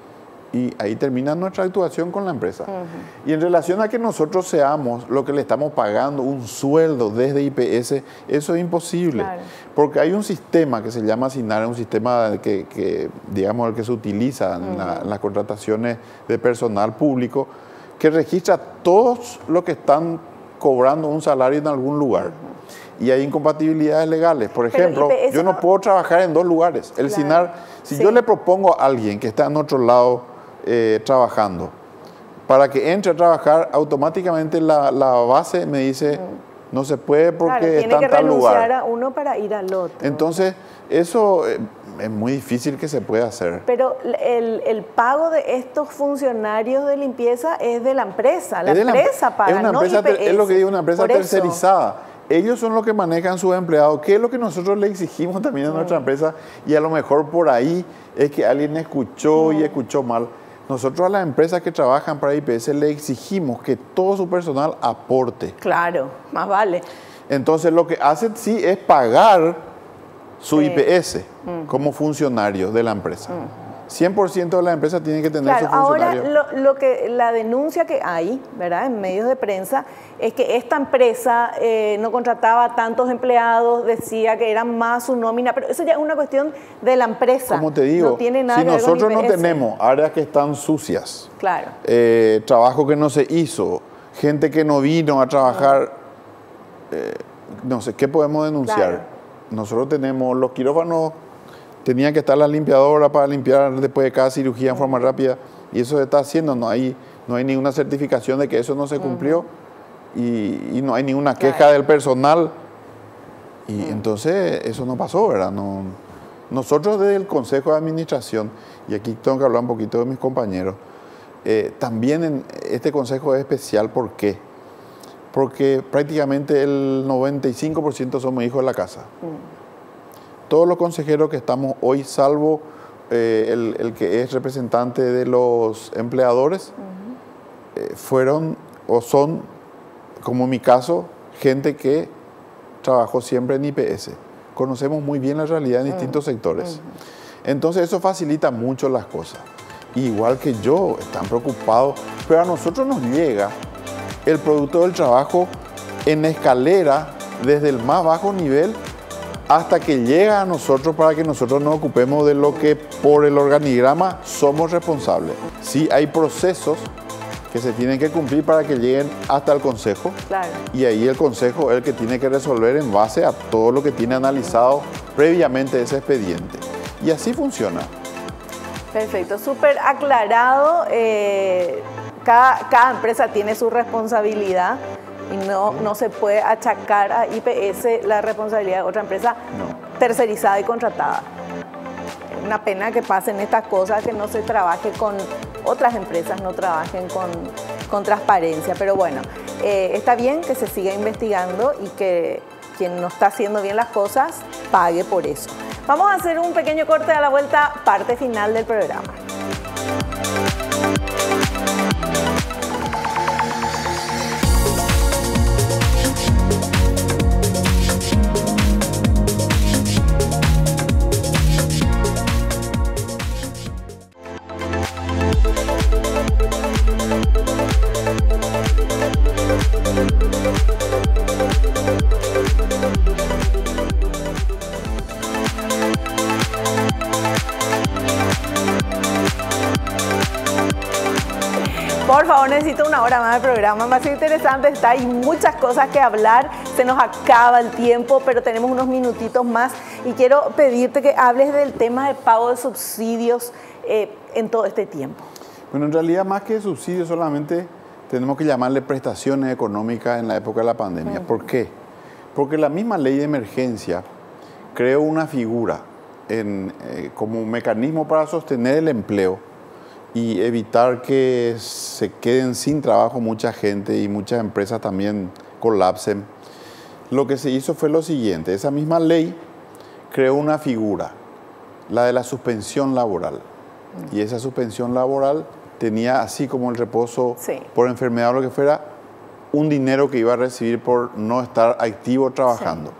[SPEAKER 3] y ahí termina nuestra actuación con la empresa. Uh-huh. Y en relación a que nosotros seamos lo que le estamos pagando, un sueldo desde I P S, eso es imposible. Claro. Porque hay un sistema que se llama SINAR, un sistema que, que digamos, el que se utiliza uh-huh. en, la, en las contrataciones de personal público, que registra todos los que están cobrando un salario en algún lugar. Uh-huh. Y hay incompatibilidades legales. Por ejemplo, yo no, no puedo trabajar en dos lugares. El claro. SINAR, si sí. yo le propongo a alguien que está en otro lado eh, trabajando, para que entre a trabajar, automáticamente la, la base me dice, uh-huh. no se puede porque claro, está en tal lugar.
[SPEAKER 2] Tiene que renunciar a uno para ir al otro.
[SPEAKER 3] Entonces, eso eh, es muy difícil que se pueda hacer.
[SPEAKER 2] Pero el, el pago de estos funcionarios de limpieza es de la empresa. La
[SPEAKER 3] es de
[SPEAKER 2] empresa
[SPEAKER 3] la,
[SPEAKER 2] paga,
[SPEAKER 3] es una
[SPEAKER 2] no
[SPEAKER 3] empresa,
[SPEAKER 2] I P S.
[SPEAKER 3] Es lo que digo, una empresa
[SPEAKER 2] Por
[SPEAKER 3] tercerizada.
[SPEAKER 2] Eso.
[SPEAKER 3] Ellos son los que manejan sus empleados, que es lo que nosotros le exigimos también a nuestra mm. empresa, y a lo mejor por ahí es que alguien escuchó mm. y escuchó mal. Nosotros a las empresas que trabajan para I P S le exigimos que todo su personal aporte.
[SPEAKER 2] Claro, más vale.
[SPEAKER 3] Entonces lo que hacen sí es pagar su sí. I P S mm. como funcionario de la empresa. Mm. cien por ciento de las empresas tienen que tener
[SPEAKER 2] claro,
[SPEAKER 3] su funcionario.
[SPEAKER 2] Ahora, lo, lo que, la denuncia que hay, ¿verdad?, en medios de prensa, es que esta empresa eh, no contrataba tantos empleados, decía que era más su nómina, pero eso ya es una cuestión de la empresa.
[SPEAKER 3] Como te digo,
[SPEAKER 2] no tiene nada
[SPEAKER 3] si
[SPEAKER 2] que ver con
[SPEAKER 3] nosotros
[SPEAKER 2] I P S.
[SPEAKER 3] No tenemos áreas que están sucias,
[SPEAKER 2] claro.
[SPEAKER 3] eh, trabajo que no se hizo, gente que no vino a trabajar, eh, no sé, ¿qué podemos denunciar? Claro. Nosotros tenemos los quirófanos. Tenían que estar las limpiadoras para limpiar después de cada cirugía en forma rápida, y eso se está haciendo. No hay, no hay ninguna certificación de que eso no se cumplió, uh-huh. y, y no hay ninguna queja claro. del personal, y uh-huh. entonces eso no pasó, ¿verdad? No, nosotros desde el Consejo de Administración, y aquí tengo que hablar un poquito de mis compañeros, eh, también en este consejo es especial. ¿Por qué? Porque prácticamente el noventa y cinco por ciento somos hijos de la casa. Uh-huh. Todos los consejeros que estamos hoy, salvo eh, el, el que es representante de los empleadores, uh-huh. eh, fueron o son, como en mi caso, gente que trabajó siempre en I P S. Conocemos muy bien la realidad en uh-huh. distintos sectores. Uh-huh. Entonces eso facilita mucho las cosas. Igual que yo, están preocupados, pero a nosotros nos llega el producto del trabajo en escalera desde el más bajo nivel hasta que llega a nosotros para que nosotros nos ocupemos de lo que por el organigrama somos responsables. Sí hay procesos que se tienen que cumplir para que lleguen hasta el Consejo.
[SPEAKER 2] Claro.
[SPEAKER 3] Y ahí el Consejo es el que tiene que resolver en base a todo lo que tiene analizado previamente ese expediente. Y así funciona.
[SPEAKER 2] Perfecto, súper aclarado. Eh, cada, cada empresa tiene su responsabilidad. Y no, no se puede achacar a I P S la responsabilidad de otra empresa no. tercerizada y contratada. Es una pena que pasen estas cosas, que no se trabaje con otras empresas, no trabajen con, con transparencia. Pero bueno, eh, está bien que se siga investigando y que quien no está haciendo bien las cosas pague por eso. Vamos a hacer un pequeño corte a la vuelta, parte final del programa. Por favor, necesito una hora más de programa, más interesante está, hay muchas cosas que hablar, se nos acaba el tiempo, pero tenemos unos minutitos más y quiero pedirte que hables del tema del pago de subsidios eh, en todo este tiempo.
[SPEAKER 3] Bueno, en realidad más que subsidios solamente tenemos que llamarle prestaciones económicas en la época de la pandemia. Uh-huh. ¿Por qué? Porque la misma ley de emergencia creó una figura en, eh, como un mecanismo para sostener el empleo y evitar que se queden sin trabajo mucha gente y muchas empresas también colapsen. Lo que se hizo fue lo siguiente: esa misma ley creó una figura, la de la suspensión laboral. Uh-huh. Y esa suspensión laboral tenía, así como el reposo sí. por enfermedad o lo que fuera, un dinero que iba a recibir por no estar activo trabajando. Sí.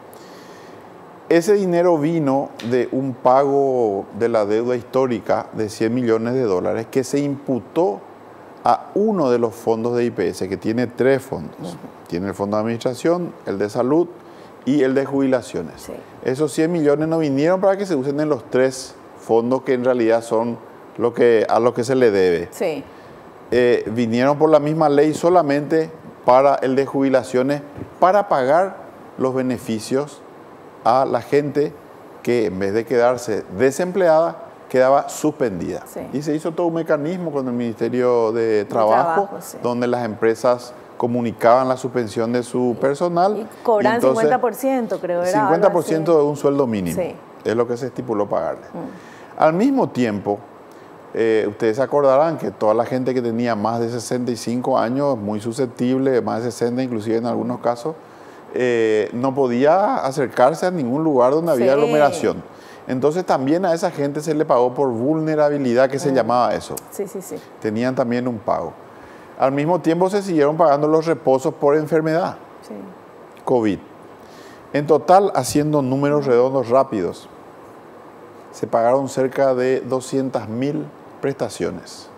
[SPEAKER 3] Ese dinero vino de un pago de la deuda histórica de cien millones de dólares que se imputó a uno de los fondos de I P S, que tiene tres fondos. Uh-huh. Tiene el fondo de administración, el de salud y el de jubilaciones. Sí. Esos cien millones no vinieron para que se usen en los tres fondos que en realidad son lo que, a lo que se le debe. Sí. Eh, vinieron por la misma ley solamente para el de jubilaciones, para pagar los beneficios a la gente que en vez de quedarse desempleada, quedaba suspendida. Sí. Y se hizo todo un mecanismo con el Ministerio de Trabajo, trabajo sí. donde las empresas comunicaban la suspensión de su personal.
[SPEAKER 2] Y cobran y entonces, cincuenta por ciento, creo. Era
[SPEAKER 3] cincuenta por ciento de un sueldo mínimo. Sí. Es lo que se estipuló pagarle. Mm. Al mismo tiempo, eh, ustedes se acordarán que toda la gente que tenía más de sesenta y cinco años, muy susceptible, más de sesenta inclusive en algunos casos, Eh, no podía acercarse a ningún lugar donde había sí. aglomeración. Entonces también a esa gente se le pagó por vulnerabilidad, que mm. se llamaba eso.
[SPEAKER 2] Sí, sí, sí.
[SPEAKER 3] Tenían también un pago. Al mismo tiempo se siguieron pagando los reposos por enfermedad. Sí. COVID. En total, haciendo números redondos rápidos, se pagaron cerca de doscientas mil prestaciones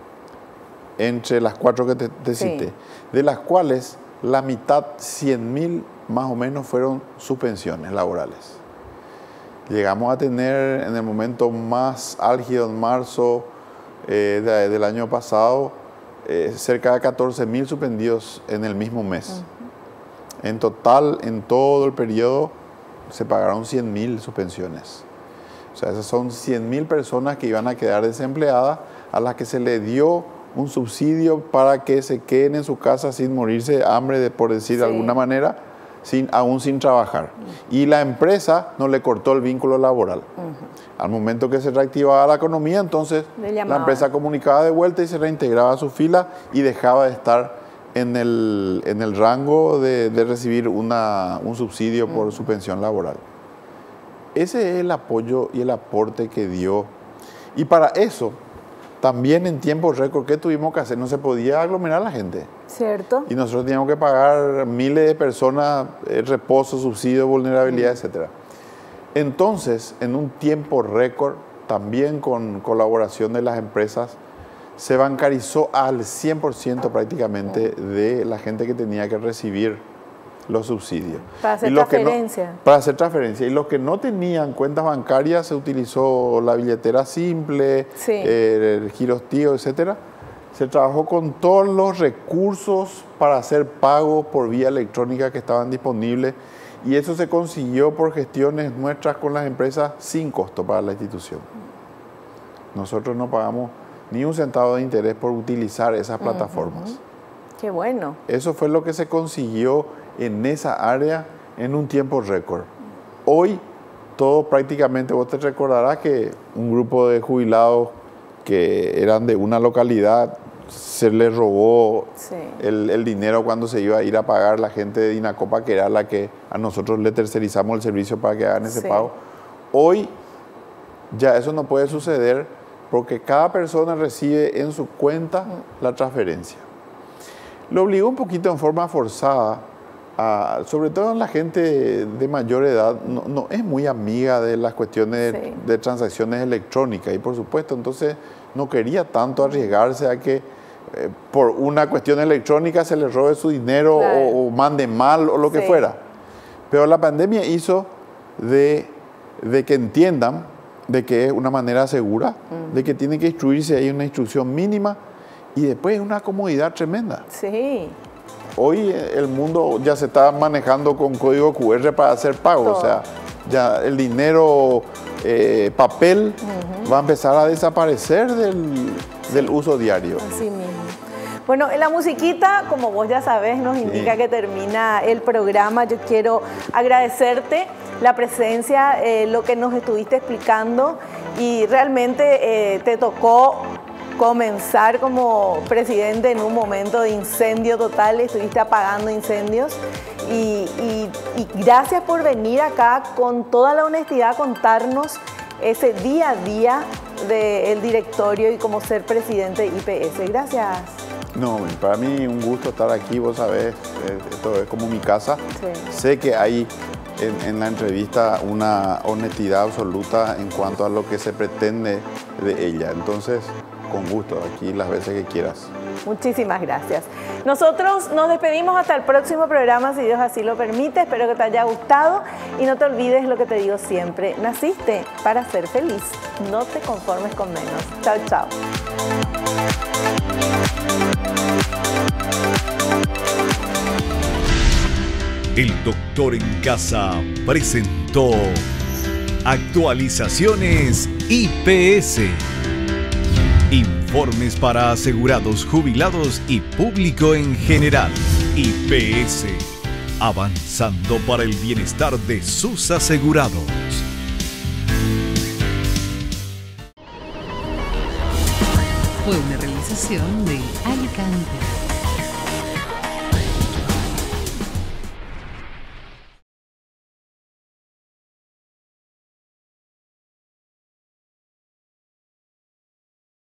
[SPEAKER 3] entre las cuatro que te, te sí. cité, de las cuales la mitad, cien mil más o menos, fueron suspensiones laborales. Llegamos a tener en el momento más álgido, en marzo eh, de, del año pasado, eh, cerca de catorce mil suspendidos en el mismo mes. Uh-huh. En total, en todo el periodo, se pagaron cien mil suspensiones. O sea, esas son cien mil personas que iban a quedar desempleadas, a las que se le dio un subsidio para que se queden en su casa sin morirse de hambre, de, por decir sí. de alguna manera, sin, aún sin trabajar. Uh-huh. Y la empresa no le cortó el vínculo laboral. Uh-huh. Al momento que se reactivaba la economía, entonces la empresa comunicaba de vuelta y se reintegraba a su fila y dejaba de estar en el, en el rango de, de recibir una, un subsidio uh-huh. por su pensión laboral. Ese es el apoyo y el aporte que dio. Y para eso, también en tiempo récord, ¿qué tuvimos que hacer? No se podía aglomerar la gente.
[SPEAKER 2] Cierto.
[SPEAKER 3] Y nosotros teníamos que pagar miles de personas, eh, reposo, subsidio, vulnerabilidad, mm. etcétera. Entonces, en un tiempo récord, también con colaboración de las empresas, se bancarizó al cien por ciento prácticamente mm. de la gente que tenía que recibir los subsidios.
[SPEAKER 2] Para hacer transferencia.
[SPEAKER 3] No, para hacer transferencia. Y los que no tenían cuentas bancarias, se utilizó la billetera simple, sí. eh, el girostío, etcétera. Se trabajó con todos los recursos para hacer pagos por vía electrónica que estaban disponibles, y eso se consiguió por gestiones nuestras con las empresas sin costo para la institución. Nosotros no pagamos ni un centavo de interés por utilizar esas plataformas. Uh-huh.
[SPEAKER 2] Qué bueno.
[SPEAKER 3] Eso fue lo que se consiguió en esa área en un tiempo récord. Hoy, todo prácticamente, vos te recordarás que un grupo de jubilados que eran de una localidad, se les robó sí. el, el dinero cuando se iba a ir a pagar la gente de Dinacopa, que era la que a nosotros le tercerizamos el servicio para que hagan ese sí. pago. Hoy ya eso no puede suceder porque cada persona recibe en su cuenta la transferencia. Lo obligó un poquito en forma forzada, a, sobre todo la gente de mayor edad, no, no es muy amiga de las cuestiones sí. de, de transacciones electrónicas, y por supuesto entonces no quería tanto arriesgarse a que eh, por una cuestión electrónica se le robe su dinero claro. o, o mande mal o lo sí. que fuera. Pero la pandemia hizo de, de que entiendan de que es una manera segura, mm. de que tiene que instruirse, hay una instrucción mínima, y después es una comodidad tremenda.
[SPEAKER 2] Sí.
[SPEAKER 3] Hoy el mundo ya se está manejando con código cu erre para hacer pagos. O sea, ya el dinero, eh, papel, uh-huh. va a empezar a desaparecer del, sí. del uso diario.
[SPEAKER 2] Así mismo. Bueno, la musiquita, como vos ya sabés, nos indica sí. que termina el programa. Yo quiero agradecerte la presencia, eh, lo que nos estuviste explicando, y realmente eh, te tocó comenzar como presidente en un momento de incendio total, estuviste apagando incendios, y, y, y gracias por venir acá con toda la honestidad a contarnos ese día a día del directorio y cómo ser presidente de I P S. Gracias.
[SPEAKER 3] No, para mí un gusto estar aquí, vos sabés, eh, esto es como mi casa.
[SPEAKER 2] Sí.
[SPEAKER 3] Sé que hay en, en la entrevista una honestidad absoluta en cuanto a lo que se pretende de ella. Entonces, con gusto, aquí las veces que quieras.
[SPEAKER 2] Muchísimas gracias. Nosotros nos despedimos hasta el próximo programa, si Dios así lo permite. Espero que te haya gustado y no te olvides lo que te digo siempre. Naciste para ser feliz. No te conformes con menos. Chao, chao.
[SPEAKER 1] El Doctor en Casa presentó Actualizaciones I P S. Informes para asegurados, jubilados y público en general. I P S. Avanzando para el bienestar de sus asegurados.
[SPEAKER 4] Fue una realización de Alicante.